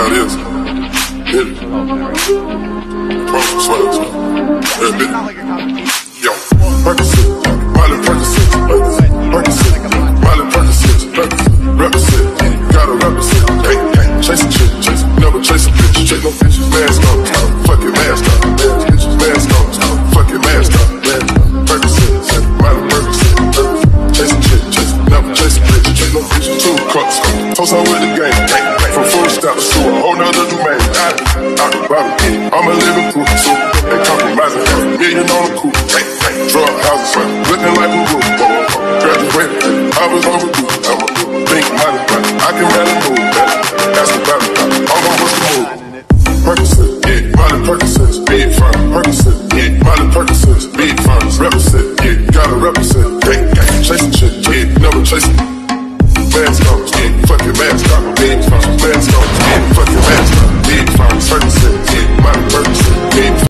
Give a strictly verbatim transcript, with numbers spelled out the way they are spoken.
how it is. Hit it. Promise smiles. Yeah, hit it. Yo, Percocet, Miley Percocet, Percocet, Miley Percocet, represent, gotta represent. Hey, hey, chasing shit, chasing, never chasing bitches, chase no bitches. Mask on, fuck it, mask on, bitches, mask on, fuck it, mask on. Percocet, Miley Percocet, chasing shit, chasing, never chasing bitches, chase no bitches. Two cups, toast on with the game, from full stops to a whole nother domain. Out the bottom, I'm a living proof, so they compromising, million on the coupe. Drug houses, looking like a roof. Graduated, I was on the roof. I'm a think money, I can rally move. That's the battle, all on what's the move. Percocet, yeah, Miley Percocet, big firm. Percocet, yeah, Miley Percocet, big firms. Represent, yeah, gotta represent. Gang, gang, chasing shit, yeah, never chasing. Fans comes, yeah, fuck